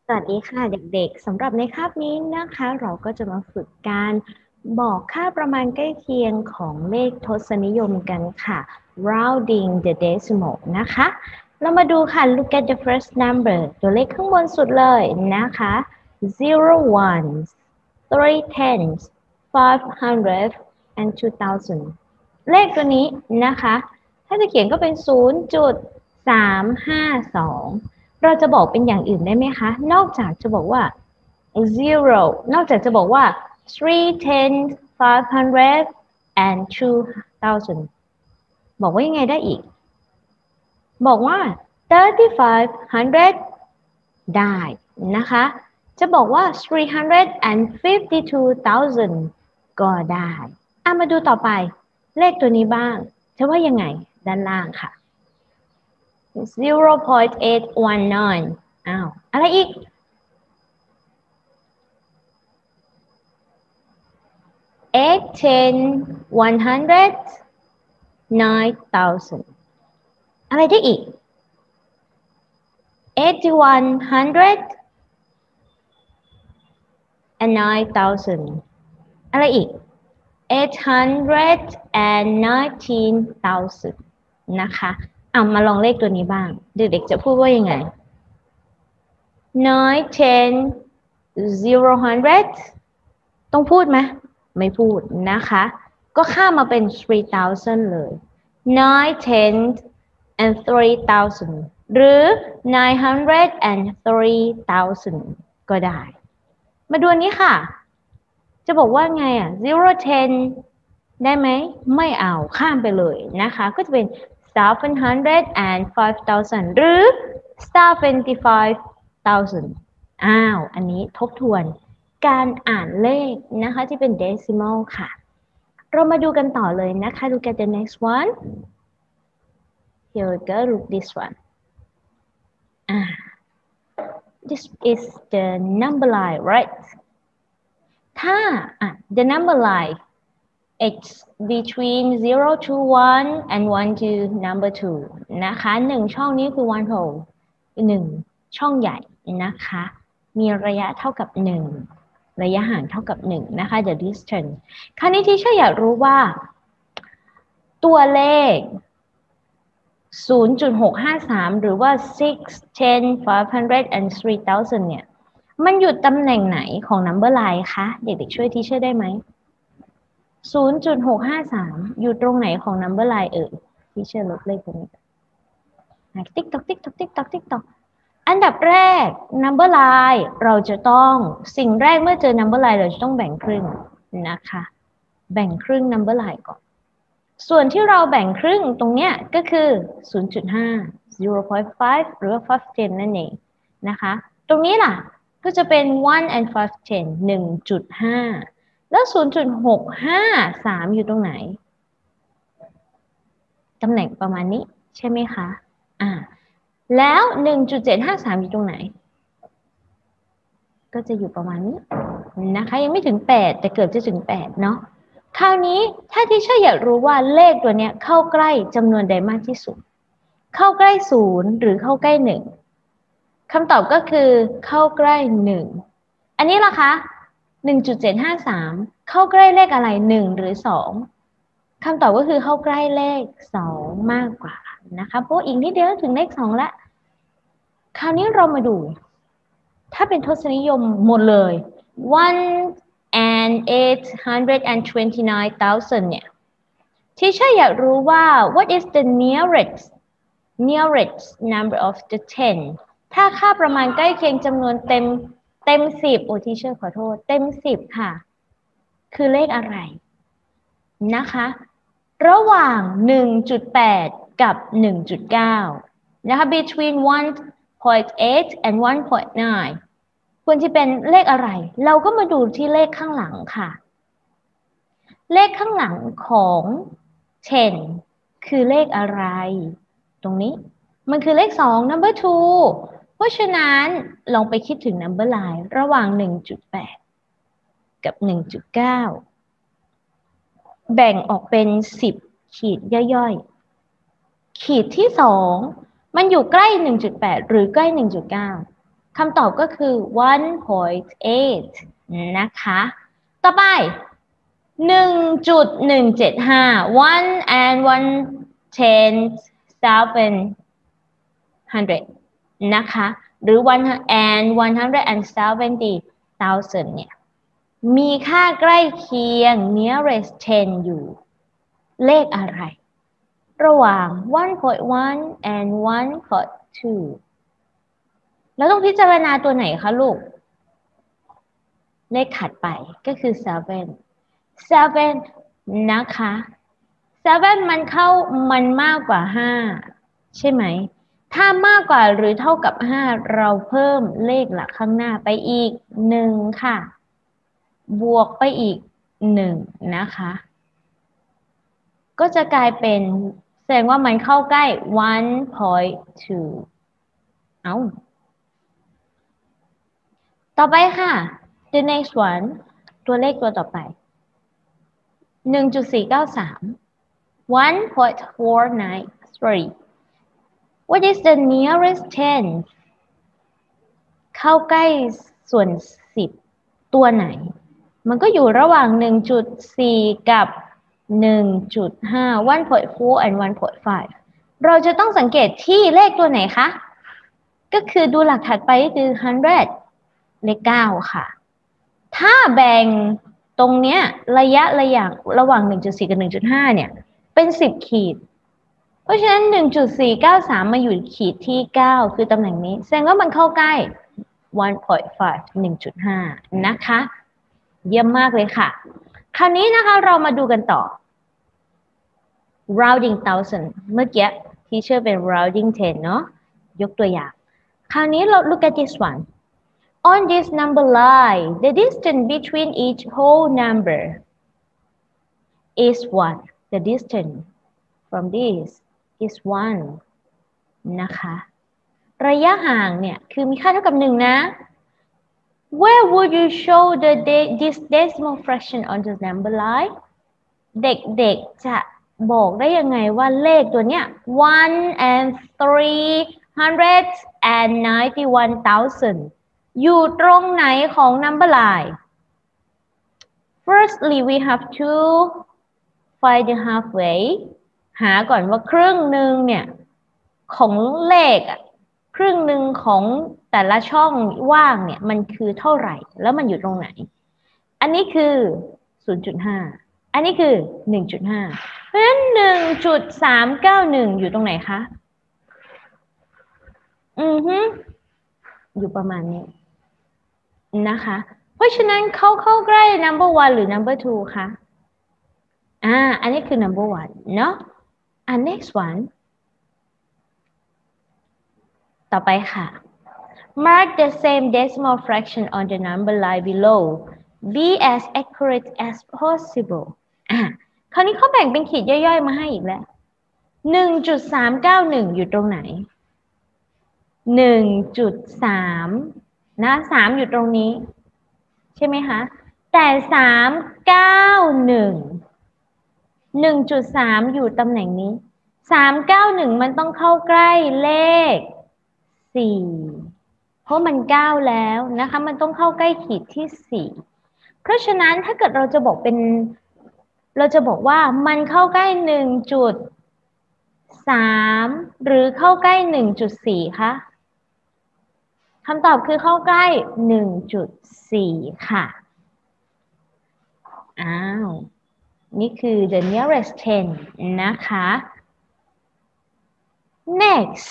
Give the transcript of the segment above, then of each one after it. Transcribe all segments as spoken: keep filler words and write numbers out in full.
สวัสดีค่ะเด็กๆสำหรับในคาบนี้นะคะเราก็จะมาฝึกการบอกค่าประมาณใกล้เคียงของเลขทศนิยมกันค่ะ rounding the decimal นะคะเรามาดูค่ะ look at the first number ตัวเลขข้างบนสุดเลยนะคะ zero ones three tens five hundred and two thousand เลขตัวนี้นะคะถ้าจะเขียนก็เป็น ศูนย์จุดสามห้าสองเราจะบอกเป็นอย่างอื่นได้ไหมคะ นอกจากจะบอกว่า zero นอกจากจะบอกว่า three tens five hundred and two thousand บอกว่ายังไงได้อีก บอกว่า thirty-five hundred ได้นะคะ จะบอกว่า three hundred fifty-two thousand ก็ได้อ่ะมาดูต่อไป เลขตัวนี้บ้าง จะว่ายังไง ด้านล่างค่ะ zero point eight one nine อ้าว อะไรอีก eight ten one hundred nine thousand อะไรได้อีก eighty-one hundred and nine thousand อะไรอีก eight hundred and nineteen thousand นะคะเอามาลองเลขตัวนี้บ้าง เด็กๆจะพูดว่ายังไง nine ten zero hundred ต้องพูดไหมไม่พูดนะคะก็ข้ามมาเป็น three thousand เลย nine ten and three thousand หรือ nine hundred and three thousand ก็ได้มาดูอันนี้ค่ะจะบอกว่าไงอ่ะ zero ten ได้ไหมไม่เอาข้ามไปเลยนะคะก็จะเป็น seven hundred and five thousand หรือ seventy-five thousand อ้าวอันนี้ทบทวนการอ่านเลขนะคะที่เป็น decimal ค่ะเรามาดูกันต่อเลยนะคะ look at the next one here we go look this one ah this is the number line right ถ้าอ่ะ the number line it's between zero to one and one to number two นะคะหนึ่งช่องนี้คือ one hole หนึ่งช่องใหญ่นะคะมีระยะเท่ากับหนึ่งระยะห่างเท่ากับหนึ่งนะคะ the distance คราวนี้ที่ฉันอยากรู้ว่าตัวเลข ศูนย์จุดหกห้าสาม หรือว่า six ten five hundred and three thousand เนี่ยมันอยู่ตำแหน่งไหนของ number line คะเด็กๆช่วยทีเชอร์ได้ไหม ศูนย์จุดหกห้าสาม อยู่ตรงไหนของ number line เอ่ยทีเชอร์ลบเลขตรงนี้ติ๊กตอกติ๊กตอกติ๊กตอกติ๊กตอกอันดับแรก number line เราจะต้องสิ่งแรกเมื่อเจอ number line เราจะต้องแบ่งครึ่งนะคะแบ่งครึ่ง number line ก่อนส่วนที่เราแบ่งครึ่งตรงเนี้ยก็คือ ศูนย์จุดห้า zero point five หรือว่า five ten นั่นเองนะคะตรงนี้ล่ะก็จะเป็น one and five ten หนึ่งจุดห้า แล้ว ศูนย์จุดหกห้าสาม อยู่ตรงไหนตำแหน่งประมาณนี้ใช่ไหมคะอ่าแล้ว หนึ่งจุดเจ็ดห้าสาม อยู่ตรงไหนก็จะอยู่ประมาณนี้นะคะยังไม่ถึงแปดแต่เกือบจะถึงแปดเนาะคราวนี้ถ้าที่เชื่ออยากรู้ว่าเลขตัวเนี้ยเข้าใกล้จำนวนใดมากที่สุดเข้าใกล้ศูนย์หรือเข้าใกล้หนึ่งคำตอบก็คือเข้าใกล้หนึ่งอันนี้ล่ะคะ หนึ่งจุดเจ็ดห้าสาม เข้าใกล้เลขอะไรหนึ่งหรือสองคำตอบก็คือเข้าใกล้เลขสองมากกว่านะคะเพราะอีกนิดเดียวถึงเลขสองแล้วคราวนี้เรามาดูถ้าเป็นทศนิยมหมดเลย one and eight hundred twenty-nine thousand เนี่ยที่ฉันอยากรู้ว่า what is the nearest nearest number of the ten ถ้าค่าประมาณใกล้เคียงจำนวนเต็มเต็มสิบโอ้ที่เชื่อขอโทษเต็มสิบค่ะคือเลขอะไรนะคะระหว่าง หนึ่งจุดแปด กับ หนึ่งจุดเก้า นะคะ between one point eight and one point nine ควรจะเป็นเลขอะไรเราก็มาดูที่เลขข้างหลังค่ะเลขข้างหลังของ ten คือเลขอะไรตรงนี้มันคือเลขสอง number two เพราะฉะนั้นลองไปคิดถึง number line ระหว่าง หนึ่งจุดแปด กับ หนึ่งจุดเก้า แบ่งออกเป็นสิบขีดย่อยๆขีดที่สองมันอยู่ใกล้ หนึ่งจุดแปด หรือใกล้ หนึ่งจุดเก้าคำตอบก็คือ one point eight นะคะ ต่อไป หนึ่งจุดหนึ่งเจ็ดห้า one and one tenth seven hundred นะคะ หรือ one and one hundred seventy thousand เนี่ย มีค่าใกล้เคียง nearest ten อยู่ เลขอะไร ระหว่าง one point one and one point two แล้วต้องพิจารณาตัวไหนคะลูก เลขถัดไปก็คือ seven seven นะคะ seven มันเข้ามันมากกว่าห้าใช่ไหม ถ้ามากกว่าหรือเท่ากับห้าเราเพิ่มเลขหลักข้างหน้าไปอีกหนึ่งค่ะ บวกไปอีกหนึ่งนะคะ ก็จะกลายเป็นแสดงว่ามันเข้าใกล้ one point two เอาต่อไปค่ะ the next one ตัวเลขตัวต่อไป หนึ่งจุดสี่เก้าสาม one point four nine three what is the nearest ten เข้าใกล้ส่วนสิบตัวไหน มันก็อยู่ระหว่าง หนึ่งจุดสี่ กับ หนึ่งจุดห้า one point four and one point five เราจะต้องสังเกตที่เลขตัวไหนคะ ก็คือดูหลักถัดไปก็คือ hundred เลขเก้าค่ะ ถ้าแบ่งตรงเนี้ยระยะระยะระหว่าง หนึ่งจุดสี่ กับ หนึ่งจุดห้า เนี่ยเป็นสิบขีด เพราะฉะนั้น หนึ่งจุดสี่เก้าสาม มาอยู่ขีดที่เก้าคือตำแหน่งนี้แสดงว่ามันเข้าใกล้ one point five หนึ่งจุดห้า นะคะเยี่ยมมากเลยค่ะคราวนี้นะคะเรามาดูกันต่อ rounding thousand เมื่อกี้ที่เชื่อเป็น rounding ten เนาะยกตัวอย่างคราวนี้เรา look at this one on this number line the distance between each whole number is one the distance from this is one นะคะระยะห่างเนี่ยคือมีค่าเท่ากับหนึ่งนะ Where would you show the this decimal fraction on the number line เด็กๆจะบอกได้ยังไงว่าเลขตัวเนี้ย one and three hundred and ninety-one thousand อยู่ตรงไหนของ number line Firstly we have to find the halfway หาก่อนว่าครึ่งหนึ่งเนี่ยของเลขอะครึ่งหนึ่งของแต่ละช่องว่างเนี่ยมันคือเท่าไหร่แล้วมันอยู่ตรงไหนอันนี้คือ ศูนย์จุดห้า อันนี้คือ หนึ่งจุดห้า เพราะฉะนั้น หนึ่งจุดสามเก้าหนึ่ง อยู่ตรงไหนคะอือฮึอยู่ประมาณนี้นะคะเพราะฉะนั้นเขาเข้าใกล้ number one หรือ number two คะอ่าอันนี้คือ number one เนาะอัน next oneต่อไปค่ะ mark the same decimal fraction on the number line below be as accurate as possible อ่ะคราวนี้เขาแบ่งเป็นขีดย่อยๆมาให้อีกแล้ว หนึ่งจุดสามเก้าหนึ่ง อยู่ตรงไหน หนึ่งจุดสาม นะสามอยู่ตรงนี้ใช่ไหมคะแต่สามร้อยเก้าสิบเอ็ด หนึ่งจุดสาม อยู่ตำแหน่งนี้สามร้อยเก้าสิบเอ็ดมันต้องเข้าใกล้เลขสี่เพราะมันเก้าแล้วนะคะมันต้องเข้าใกล้ขีดที่สี่เพราะฉะนั้นถ้าเกิดเราจะบอกเป็นเราจะบอกว่ามันเข้าใกล้ หนึ่งจุดสาม หรือเข้าใกล้ หนึ่งจุดสี่ คะคำตอบคือเข้าใกล้ หนึ่งจุดสี่ ค่ะอ้าวนี่คือ the nearest ten นะคะ next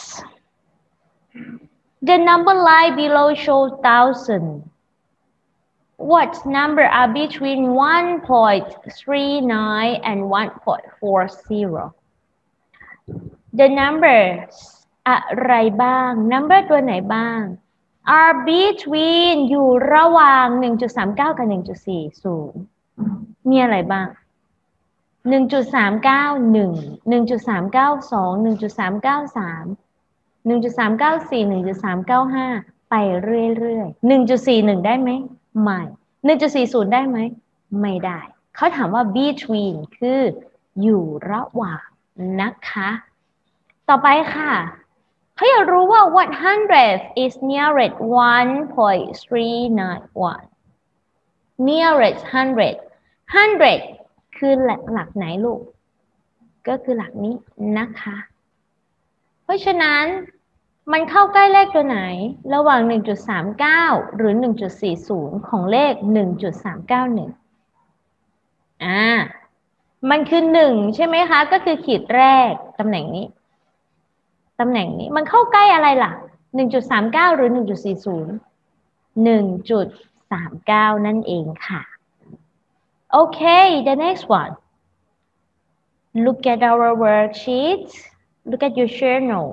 the number line below shows thousand what number are between one point three nine and one point four zero the numbers อะไรบ้าง number ตัวไหนบ้าง are between อยู่ระหว่าง หนึ่งจุดสามเก้า กับ หนึ่งจุดสี่ศูนย์ มีอะไรบ้าง หนึ่งจุดสามเก้าหนึ่ง หนึ่งจุดสามเก้าสอง หนึ่งจุดสามเก้าสาม หนึ่งจุดสามเก้าสี่ หนึ่งจุดสามเก้าห้า ไปเรื่อยๆ หนึ่งจุดสี่หนึ่ง ได้ไหมไม่ หนึ่งจุดสี่ศูนย์ ได้ไหมไม่ได้เขาถามว่า between คืออยู่ระหว่างนะคะต่อไปค่ะเขาอยากรู้ว่า what hundred is nearest one point three nine one nearest hundred hundred คือหลักหลักไหนลูกก็คือหลักนี้นะคะเพราะฉะนั้นมันเข้าใกล้เลขตัวไหนระหว่าง หนึ่งจุดสามเก้า หรือ หนึ่งจุดสี่ศูนย์ ของเลข หนึ่งจุดสามเก้าหนึ่ง อ่ามันคือหนึ่งใช่ไหมคะก็คือขีดแรกตำแหน่งนี้ตำแหน่งนี้มันเข้าใกล้อะไรล่ะ หนึ่งจุดสามเก้า หรือ หนึ่งจุดสี่ศูนย์ หนึ่งจุดสามเก้า นั่นเองค่ะโอเค the next one look at our worksheet look at your journal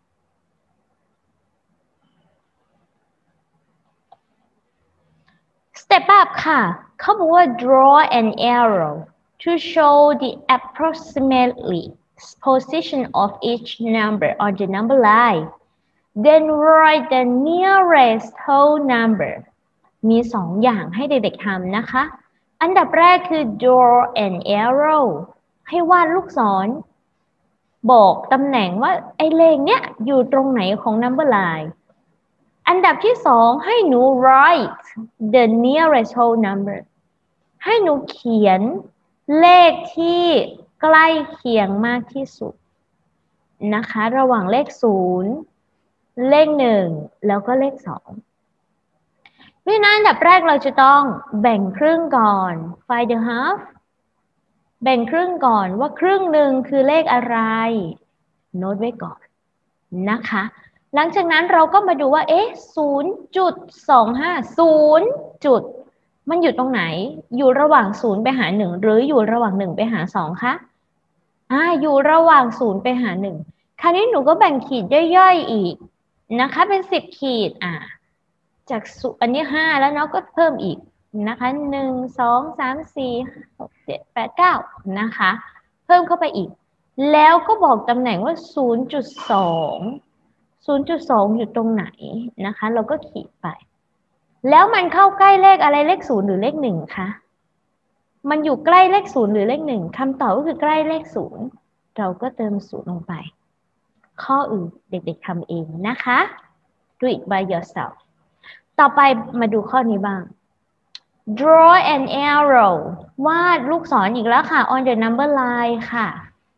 step up ค่ะเขาบอกว่า draw an arrow to show the approximately position of each number on the number line then write the nearest whole number มีสองอย่างให้เด็กๆทำนะคะอันดับแรกคือ draw an arrow ให้วาดลูกศรบอกตำแหน่งว่าไอ้เลขเนี้ยอยู่ตรงไหนของ number line อันดับที่สองให้หนู write the nearest whole number ให้หนูเขียนเลขที่ใกล้เคียงมากที่สุดนะคะระหว่างเลขศูนย์เลขหนึ่งแล้วก็เลขสองเพราะฉะนั้นอันดับแรกเราจะต้องแบ่งครึ่งก่อน find the half แบ่งครึ่งก่อนว่าครึ่งหนึ่งคือเลขอะไรโน้ตไว้ก่อนนะคะหลังจากนั้นเราก็มาดูว่าเอ๊ะ ศูนย์จุดสองห้า ศูนย์จุดมันอยู่ตรงไหนอยู่ระหว่างศูนย์ไปหาหนึ่งหรืออยู่ระหว่างหนึ่งไปหาสองคะอ่าอยู่ระหว่างศูนย์ไปหาหนึ่งคราวนี้หนูก็แบ่งขีดย่อยๆอีกนะคะเป็นสิบขีดอ่าจากอันนี้ห้าแล้วเนาะก็เพิ่มอีกนะคะหนึ่ง สอง สาม สี่ หก เจ็ด แปด เก้านะคะเพิ่มเข้าไปอีกแล้วก็บอกตำแหน่งว่า ศูนย์จุดสอง ศูนย์จุดสอง อยู่ตรงไหนนะคะเราก็ขีดไปแล้วมันเข้าใกล้เลขอะไรเลขศูนย์หรือเลขหนึ่งคะมันอยู่ใกล้เลขศูนย์หรือเลขหนึ่งคำตอบก็คือใกล้เลขศูนย์เราก็เติมศูนย์ลงไปข้ออื่นเด็กๆทำเองนะคะ do it by yourself ต่อไปมาดูข้อนี้บ้าง draw an arrow วาดลูกศรอีกแล้วค่ะ on the number line ค่ะ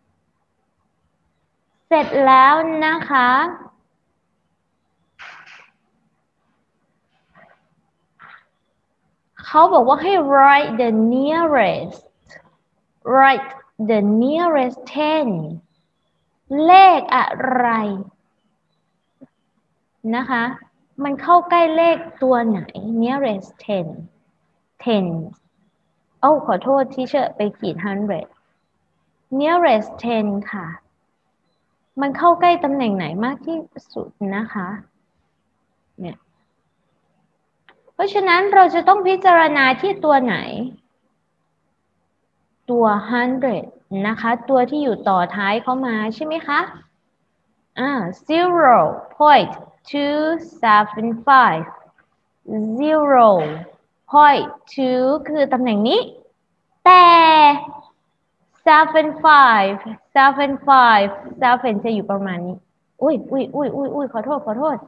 เสร็จแล้วนะคะเขาบอกว่าให้ write the nearest write the nearest ten เลขอะไรนะคะมันเข้าใกล้เลขตัวไหน nearest ten ten โอ้ขอโทษที่เชื่อไปขีด hundred nearest ten ค่ะมันเข้าใกล้ตำแหน่งไหนมากที่สุดนะคะเนี่ยเพราะฉะนั้นเราจะต้องพิจารณาที่ตัวไหนตัว hundred นะคะตัวที่อยู่ต่อท้ายเข้ามาใช่ไหมคะอ่า zero point two seven five zero point two คือตำแหน่งนี้แต่ seven five seven five seven จะอยู่ประมาณนี้อุ้ยอุ้ยอุ้ยอุ้ยอุ้ยขอโทษขอโทษ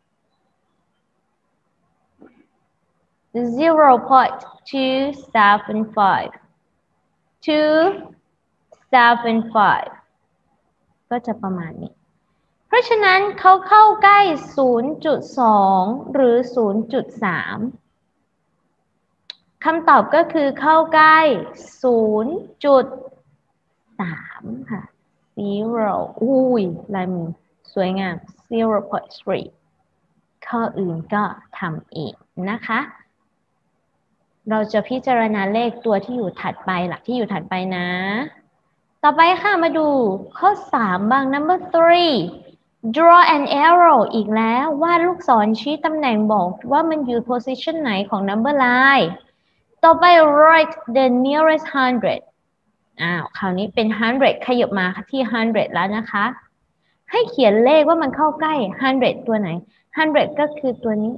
zero point two seven five two seven five ก็จะประมาณนี้เพราะฉะนั้นเขาเข้าใกล้ ศูนย์จุดสอง หรือ ศูนย์จุดสาม คำตอบก็คือเข้าใกล้ ศูนย์จุดสาม ค่ะ zero อุ้ยลายมือสวยงาม zero point three ข้ออื่นก็ทำเองนะคะเราจะพิจารณาเลขตัวที่อยู่ถัดไปหลักที่อยู่ถัดไปนะต่อไปค่ะมาดูข้อสามบ้าง number three draw an arrow อีกแล้ววาดลูกศรชี้ตำแหน่งบอกว่ามันอยู่ position ไหนของ number line ต่อไป write the nearest hundred อ้าวคราวนี้เป็น hundred ขยับมาที่ hundred แล้วนะคะให้เขียนเลขว่ามันเข้าใกล้ hundred ตัวไหน hundred ก็คือตัวนี้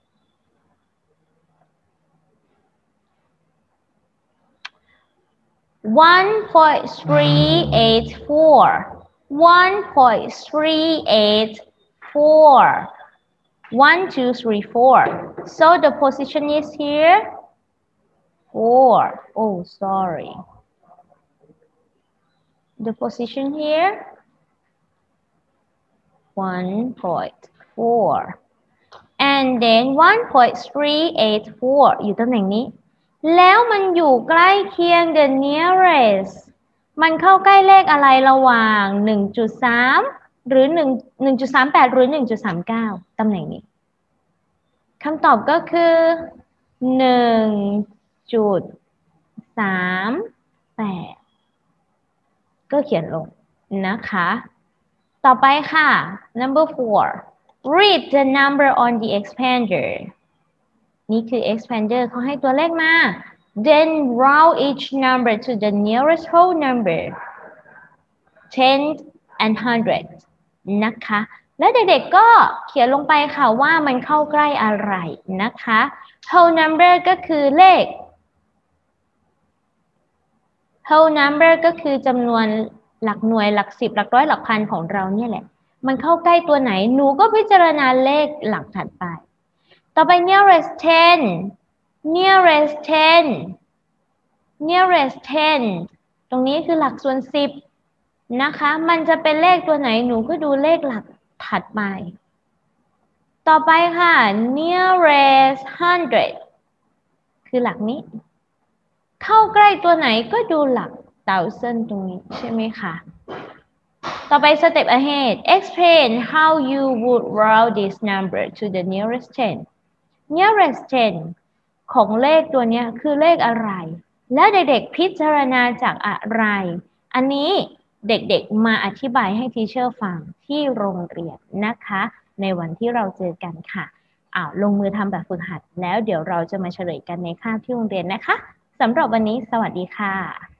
one point three eight four one point three eight four. one, two, three, four. So the position is here. four. Oh, sorry. The position here. one point four. And then one point three eight four อยู่ตำแหน่งนี้ แล้วมันอยู่ใกล้เคียง the nearest มันเข้าใกล้เลขอะไรระหว่าง หนึ่งจุดสาม หรือ หนึ่ง หนึ่งจุดสามแปด หรือ หนึ่งจุดสามเก้า ตำแหน่งนี้คำตอบก็คือ หนึ่งจุดสามแปด ก็เขียนลงนะคะ ต่อไปค่ะ number four read the number on the expander นี่คือ expander เขาให้ตัวเลขมา then round each number to the nearest whole number ten and one hundred นะคะ และเด็กๆก็เขียนลงไปค่ะว่ามันเข้าใกล้อะไรนะคะ whole number ก็คือเลข whole number ก็คือจำนวนหลักหน่วยหลักสิบหลักร้อยหลักพันของเราเนี่ยแหละมันเข้าใกล้ตัวไหนหนูก็พิจารณาเลขหลักถัดไปต่อไป nearest ten nearest ten nearest ten ตรงนี้คือหลักส่วนสิบนะคะมันจะเป็นเลขตัวไหนหนูก็ดูเลขหลักถัดไปต่อไปค่ะ nearest hundred คือหลักนี้เข้าใกล้ตัวไหนก็ดูหลัก thousand ตรงนี้ใช่ไหมคะต่อไป step ahead explain how you would round this number to the nearest ten nearest ten ของเลขตัวนี้คือเลขอะไรแล้วเด็กๆพิจารณาจากอะไรอันนี้เด็กๆมาอธิบายให้ทีเชอร์ฟังที่โรงเรียนนะคะในวันที่เราเจอกันค่ะอ้าวลงมือทำแบบฝึกหัดแล้วเดี๋ยวเราจะมาเฉลยกันในคาบที่โรงเรียนนะคะสำหรับวันนี้สวัสดีค่ะ